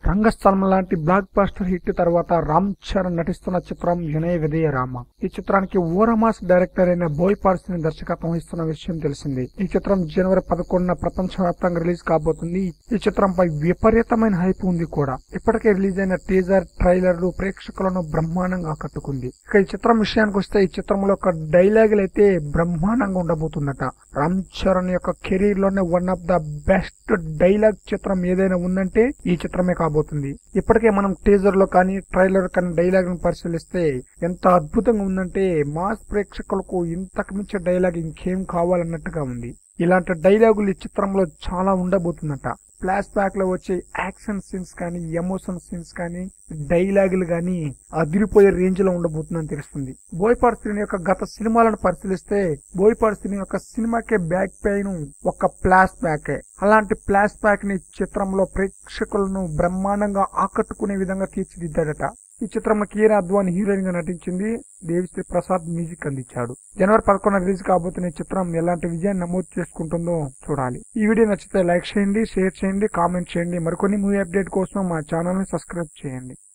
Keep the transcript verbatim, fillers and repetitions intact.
రంగస్థలం లాంటి block buster hit తర్వాత రామ్ చరణ్ నటిస్తున్న చిత్రం వినయ విధేయ రామ. ఈ చిత్రానికి ఓరమాస్ డైరెక్టర్ అయిన బోయపార్సిని దర్శకత్వం వహిస్తున్న విషయం తెలిసింది. ఈ చిత్రం జనవరి పదకొండున ప్రపంచవ్యాప్తంగా రిలీజ్ కాబోతుంది. ఈ చిత్రంపై విపరీతమైన హైప్ ఉంది కూడా. ఇప్పటికే రిలీజ్ అయిన టీజర్, ట్రైలర్లు ప్రేక్షకులను బ్రహ్మాండంగా ఆకట్టుకుంది. ఇక ఈ చిత్రం విషయానికి వస్తే ఈ చిత్రంలో ఒక డైలాగులు అయితే బ్రహ్మాండంగా ఉండబోతుందట. రామ్ చరణ్ యొక్క కెరీర్ లోనే one of the best dialogue చిత్రం ఏదైనా ఉందంటే ఈ చిత్రమే కాబోతుంది. ఇప్పటికే మనం టీజర్ లో కానీ ట్రైలర్ కానీ డైలాగ్ ను పరిశీలిస్తే ఎంత అద్భుతంగా ఉందంటే మాస్ ప్రేక్షకులకు ఇంతకు మించి డైలాగ్ ఇంకేం కావాలన్నట్టుగా ఉంది. ఇలాంటి డైలాగులు ఈ చిత్రంలో చాలా ఉండబోతుందట. ఫ్లాష్ బ్యాక్ లో వచ్చే యాక్షన్ సీన్స్ కానీ, ఎమోషన్ సీన్స్ కానీ, డైలాగులు కానీ అదిరిపోయే రేంజ్ లో ఉండబోతుందని తెలుస్తుంది. బోయపార్సిని యొక్క గత సినిమాలను పరిశీలిస్తే బోయపార్సిని యొక్క సినిమాకే బ్యాక్ పెయిన్ ఒక ఫ్లాష్ బ్యాక్. అలాంటి ఫ్లాష్ బ్యాక్ ని చిత్రంలో ప్రేక్షకులను బ్రహ్మాండంగా ఆకట్టుకునే విధంగా తీర్చిదిద్దాడట. ఈ చిత్రంలో కీరా అద్వాని హీరోయిన్ గా నటించింది. దేవిశ్రీ ప్రసాద్ మ్యూజిక్ అందించాడు. జనవరి పదకొండున రిలీజ్ కాబోతున్న ఈ చిత్రం ఎలాంటి విజయాన్ని నమోదు చేసుకుంటుందో చూడాలి. ఈ వీడియో నచ్చితే లైక్ చేయండి, షేర్ చేయండి, కామెంట్ చేయండి. మరికొన్ని మూవీ అప్డేట్ కోసం మా ఛానల్ ని సబ్స్క్రైబ్ చేయండి.